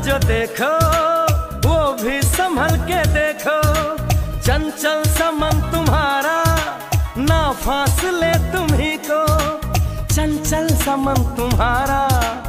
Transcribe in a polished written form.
जो देखो वो भी संभल के देखो। चंचल समन तुम्हारा ना फासले तुम्ही को, चंचल समन तुम्हारा